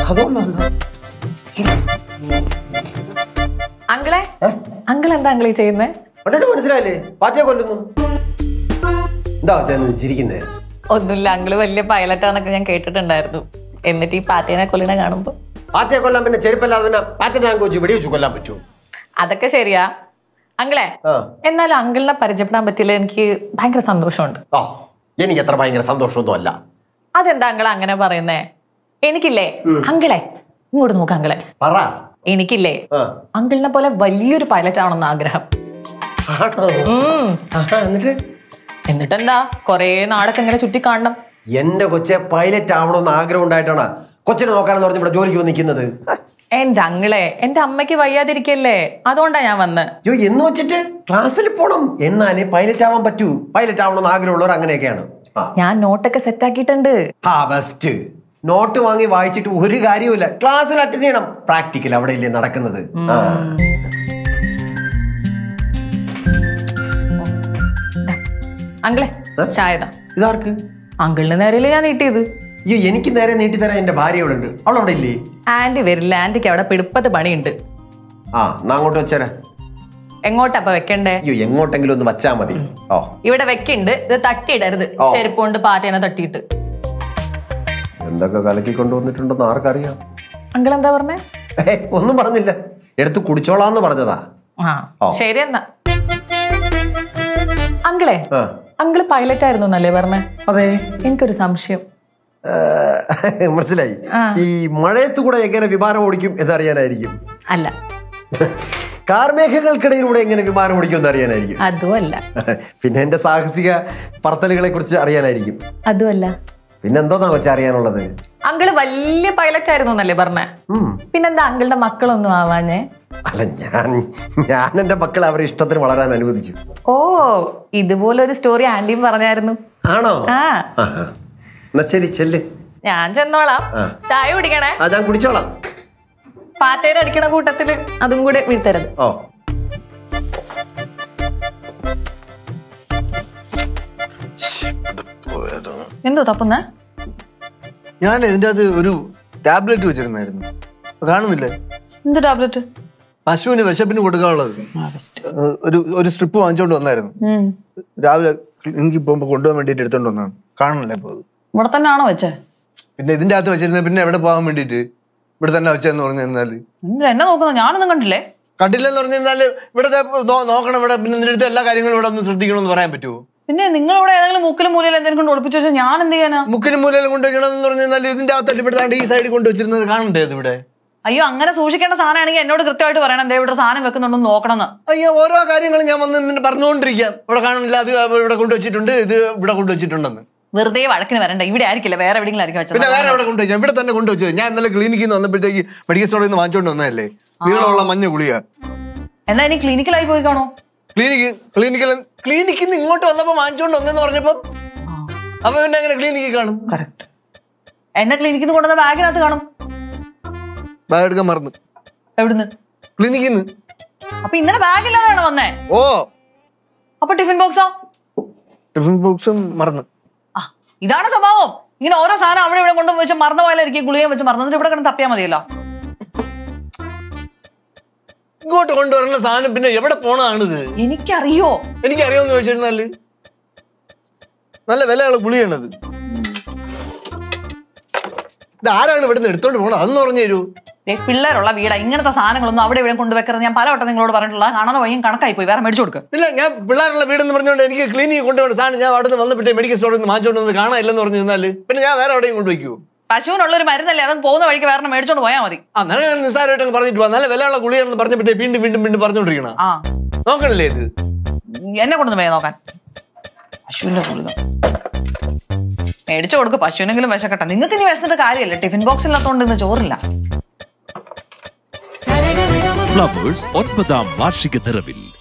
അങ്കിളെ അങ്കിൾ എന്താ അങ്കിളീ ചെയ്യുന്നേ? മനസ്സിലായില്ലേ? പാറ്റയെ കൊല്ലുന്നു. എന്താ ചിരിക്കുന്നേ? ഒന്നുമില്ല, അങ്കിള് വലിയ പൈലറ്റാന്നൊക്കെ ഞാൻ കേട്ടിട്ടുണ്ടായിരുന്നു. എന്നിട്ട് ഈ പാറ്റേനെ കൊല്ലണ കാണുമ്പോ പാറ്റയെ കൊല്ലാൻ പിന്നെ ചെരുപ്പല്ലാതെ പിന്നെ പാറ്റനെ വെടിവെച്ച് കൊല്ലാൻ പറ്റുമോ? അതൊക്കെ ശരിയാ അങ്കിളെ. എന്നാലും അങ്കിളിനെ പരിചയപ്പെടാൻ പറ്റില്ല, എനിക്ക് ഭയങ്കര സന്തോഷമുണ്ട്. എനിക്ക് അത്ര ഭയങ്കര സന്തോഷമൊന്നും അല്ല. അതെന്താ അങ്കിളെ അങ്ങനെ പറയുന്നേ? എനിക്കില്ലേ അങ്കിളെ, ഇങ്ങോട്ട് നോക്ക് അങ്കിളെ, എനിക്കില്ലേ അങ്കിളിനെ പോലെ വലിയൊരു പൈലറ്റ് ആവണമെന്ന് ആഗ്രഹം. എന്നിട്ടെന്താ കൊറേ നാടൊക്കെ ഇങ്ങനെ ചുറ്റി കാണണം. എന്റെ കൊച്ചെ പൈലറ്റ് ആവണമെന്ന് ആഗ്രഹം ഉണ്ടായിട്ടാണ് കൊച്ചിനെ നോക്കാനെന്ന് പറഞ്ഞ് ഇവിടെ ജോലിക്ക് നിൽക്കുന്നത്. എന്റെ അങ്കിളെ, എന്റെ അമ്മയ്ക്ക് വയ്യാതിരിക്കല്ലേ, അതുകൊണ്ടാ ഞാൻ വന്ന്. എന്ന് വെച്ചിട്ട് ക്ലാസ്സിൽ പോണം, എന്നാലേ പൈലറ്റ് ആവാൻ പറ്റൂ. പൈലറ്റ് ആവണമെന്ന് ആഗ്രഹമുള്ളവർ അങ്ങനെയൊക്കെയാണ്. ഞാൻ നോട്ടൊക്കെ സെറ്റ് ആക്കിയിട്ടുണ്ട്. ബെസ്റ്റ്. നോട്ട് വാങ്ങി വായിച്ചിട്ട് ഒരു കാര്യവുമില്ല. ക്ലാസ്സിൽ അറ്റൻഡ് ചെയ്യണം. പ്രാക്ടിക്കൽ അവിടെ ഇല്ലേ നടക്കുന്നത്. അങ്കിളെ ചായത. ഇതാർക്ക്? അങ്കിളിന് നേരെയല്ലേ ഞാൻ നീട്ടിയത്. അയ്യോ, എനിക്ക് നേരെ നീട്ടിത്തരാൻ എന്റെ ഭാര്യ അവിടെ ഉണ്ട്. അവളവിടെ ഇല്ലേ? ആന്റി വരില്ല, ആന്റിക്ക് അവിടെ പിടുപ്പത്ത് പണിയുണ്ട്. അങ്ങോട്ട് വെച്ചേരാ. എങ്ങോട്ടപ്പ വെക്കണ്ടേ? അയ്യോ, എങ്ങോട്ടെങ്കിലും ഒന്ന് വച്ചാ മതി. ഇവിടെ വെക്കുണ്ട്, ഇത് തട്ടിയിടരുത്. ചെരുപ്പ് കൊണ്ട് പാറ്റേനെ തട്ടിയിട്ട് എന്തൊക്കെ കലക്കി കൊണ്ടുവന്നിട്ടുണ്ടെന്ന് ആർക്കറിയാം. അങ്കിൾ എന്താ പറഞ്ഞേ? ഒന്നും പറഞ്ഞില്ല, എടുത്ത് കുടിച്ചോളാന്ന് പറഞ്ഞതാ. ശരി എന്നാ. അങ്കിളെ, അങ്കിള് പൈലറ്റ് ആയിരുന്നു എന്നല്ലേ പറഞ്ഞേ? അതെ. എനിക്കൊരു സംശയം. മനസ്സിലായി. ഈ മഴയത്ത് കൂടെ എങ്ങനെ വിമാനം ഓടിക്കും എന്നറിയാനായിരിക്കും. അല്ല, കാർമേഘങ്ങൾക്കിടയിലൂടെ എങ്ങനെ വിമാനം ഓടിക്കും എന്നറിയാനായിരിക്കും. അതുമല്ല. പിന്നെ എന്റെ സാഹസിക പറത്തലുകളെ കുറിച്ച് അറിയാനായിരിക്കും. അതുമല്ല. പിന്നെന്തോന്നാ വെച്ചാൽ അറിയാനുള്ളത്? അങ്കിള് വലിയ പൈലറ്റ് ആയിരുന്നു എന്നല്ലേ പറഞ്ഞേ? പിന്നെന്താ അങ്കിളുടെ മക്കളൊന്നും ആവാഞ്ഞേ? അല്ല, ഞാൻ എന്റെ മക്കളെ അവരെ ഇഷ്ടത്തിന് വളരാൻ അനുവദിച്ചു. ഇതുപോലൊരു സ്റ്റോറി ആന്റിയും പറഞ്ഞായിരുന്നു. ആണോ? എന്നാ ശരി, ചെല്ല്. ഞാൻ ചെന്നോളാം. ചായ കുടിക്കണേ? ഞാൻ കുടിച്ചോളാം. പാറ്റേനെ അടിക്കണ കൂട്ടത്തില് അതും കൂടെ വീഴ്ത്തരുത്. എന്തോ തപ്പുന്ന? ഞാൻ ഇതിന്റെ അകത്ത് ഒരു ടാബ്ലറ്റ് വെച്ചിരുന്നായിരുന്നു, കാണുന്നില്ലേ? എന്ത് ടാബ്ലറ്റ്? പശുവിന് വിശപ്പിന് കൊടുക്കാനുള്ളത്. ഒരു സ്ട്രിപ്പ് വാങ്ങിച്ചോണ്ട് വന്നായിരുന്നു. രാവിലെ എനിക്ക് പോകുമ്പോ കൊണ്ടുപോകാൻ വേണ്ടിട്ട് എടുത്തോണ്ട് വന്നാണ്. കാണുന്നില്ലേ? ഇപ്പൊ ഇവിടെ തന്നെ ആണോ വെച്ചേ? പിന്നെ ഇതിന്റെ അകത്ത് വെച്ചിരുന്ന പിന്നെ എവിടെ പോകാൻ വേണ്ടിട്ട് ഇവിടെ തന്നെ വെച്ചെന്ന് പറഞ്ഞിരുന്നാല് എന്നെ നോക്കുന്ന ഞാനൊന്നും കണ്ടില്ലേ? കണ്ടില്ലെന്ന് പറഞ്ഞിരുന്നാല് ഇവിടത്തെ നോക്കണം. ഇവിടെ പിന്നെ നിന്റെ അടുത്ത് എല്ലാ കാര്യങ്ങളും ഇവിടെ ഒന്ന് ശ്രദ്ധിക്കണമെന്ന് പറയാൻ പറ്റുമോ? പിന്നെ നിങ്ങളിവിടെ ഏതെങ്കിലും മുക്കിലും മൂലയിൽ എന്തെങ്കിലും കൊണ്ട് ഒളിപ്പിച്ചു വെച്ചാൽ ഞാൻ എന്ത് ചെയ്യാനാ? മുക്കിലും മൂലയിലും കൊണ്ടുവയ്ക്കണമെന്ന് പറഞ്ഞാൽ ഇതിന്റെ അകത്തല്ല ഇവിടെ ഈ സൈഡിൽ കൊണ്ടുവച്ചിരുന്നത് കാണണ്ടേ? ഇവിടെ അയ്യോ, അങ്ങനെ സൂക്ഷിക്കേണ്ട സാധനമാണെങ്കിൽ എന്നോട് കൃത്യമായിട്ട് പറയണം. എന്താ ഇവിടെ സാധനം വെക്കുന്നുണ്ടെന്ന് നോക്കണം. അയ്യോ, ഓരോ കാര്യങ്ങളും ഞാൻ വന്ന് പറഞ്ഞുകൊണ്ടിരിക്കാം. ഇവിടെ കാണുന്നില്ല, അത് ഇവിടെ കൊണ്ടുവച്ചിട്ടുണ്ട്, ഇത് ഇവിടെ കൊണ്ടുവച്ചിട്ടുണ്ടെന്ന്. വെറുതെ വഴക്കിന് വരണ്ട. ഇവിടെ ആയിരിക്കില്ല, വേറെ എവിടെയെങ്കിലും ആയിരിക്കും വെച്ചത്. പിന്നെ വേറെ എവിടെ കൊണ്ടുവച്ചാൽ? ഇവിടെ തന്നെ കൊണ്ടുവച്ചത്. ഞാൻ ഇന്നലെ ക്ലിനിക്കിൽ നിന്ന് വന്നപ്പോഴത്തേക്ക് മെഡിക്കൽ സ്റ്റോറിൽ നിന്ന് വാങ്ങിച്ചോണ്ട് വന്നതല്ലേ, നീളമുള്ള മഞ്ഞ ഗുളിക. എന്നാ ഇനി ക്ലിനിക്കിലായി പോയി കാണോ? ക്ലിനിക്കിൽ നിന്ന് ഇങ്ങോട്ട് വന്നപ്പോ വാങ്ങിച്ചോണ്ട് വന്നെന്ന് പറഞ്ഞപ്പോ അപ്പൊ പിന്നെ എങ്ങനെ ക്ലിനിക്കിൽ കാണും? കറക്റ്റ്. എന്നെ ക്ലിനിക്കിൽ നിന്ന് കൊണ്ടുവന്ന ബാഗിനകത്ത് കാണും. ബാഗ് എടുക്കാൻ മറന്നു. എവിടുന്ന്? ക്ലിനിക്കിൽ നിന്ന്. അപ്പൊ ഇന്നലെ ബാഗില്ലാതെയാണോ വന്നേ? അപ്പൊ ടിഫിൻ ബോക്സോ? ടിഫിൻ ബോക്സും മറന്നു. ഇതാണ് സ്വഭാവം. ഇങ്ങനെ ഓരോ സാധനം അവിടെ ഇവിടെ കൊണ്ടുപോയി വെച്ച് മറന്ന പോയാലായിരിക്കും. ഗുളികയും വെച്ച് മറന്നിട്ട് ഇവിടെ കിടന്ന് തപ്പിയാൽ മതിയല്ലോ. ഇങ്ങോട്ട് കൊണ്ടുവരുന്ന സാധനം പിന്നെ എവിടെ പോണതാണിത്? എനിക്കറിയോ. എനിക്കറിയോന്ന് ചോദിച്ചിരുന്നാല് നല്ല വിലയുള്ള ഗുളിയാണത്. ഇത് ആരാണ് ഇവിടുന്ന് എടുത്തോണ്ട് പോണത്? അതൊന്നും പറഞ്ഞു തരൂ. പിള്ളേരുള്ള വീടാ, ഇങ്ങനത്തെ സാധനങ്ങളൊന്നും അവിടെ ഇവിടെ കൊണ്ടുവെക്കരുത്. ഞാൻ പലവട്ടം നിങ്ങളോട് പറഞ്ഞിട്ടുള്ള കാണാൻ വയ്യും, കണക്കായി പോയി. വേറെ മേടിച്ചു കൊടുക്കുക. ഇല്ല, ഞാൻ പിള്ളേരുള്ള വീടെന്ന് പറഞ്ഞുകൊണ്ട് എനിക്ക് ക്ലിനിക്കിൽ കൊണ്ടുപോകുന്ന സാധനം ഞാൻ അവിടെ നിന്ന് വന്നപ്പോഴത്തെ മെഡിക്കൽ സ്റ്റോറിൽ നിന്ന് മാറ്റിക്കൊണ്ട് വന്ന് കാണാനില്ലെന്ന് പറഞ്ഞിരുന്നാല് പിന്നെ ഞാൻ വേറെ എവിടെയും കൊണ്ടുവയ്ക്കുവോ? പശുവിനുള്ളൊരു മരുന്നല്ലേ, അത് പോകുന്ന വഴിക്ക് വേറെ മേടിച്ചോണ്ട് പോയാൽ മതി. അന്നേരം ഞാൻ നിസ്സാരമായിട്ട് പറഞ്ഞിട്ട് പോവാ. നല്ല വിലയുള്ള ഗുളിയാണെന്ന് പറഞ്ഞപ്പോഴേ വീണ്ടും വീണ്ടും വീണ്ടും പറഞ്ഞോണ്ടിരിക്കണം. നോക്കണല്ലേ ഇത്? എന്നെ കൊണ്ടൊന്ന് വേ നോക്കാൻ. പശുവിന്റെ ഗുളിക മേടിച്ചു കൊടുക്കും. പശുവിനെങ്കിലും വിശക്കട്ടെ. നിങ്ങൾക്ക് ഇനി വിശന്നിട്ട് കാര്യമല്ല. ടിഫിൻ ബോക്സ് ഇല്ലാത്തോണ്ട് ഇന്ന് ചോറില്ല. ഫ്ലവേഴ്സ് 9ാം വാർഷിക നിറവിൽ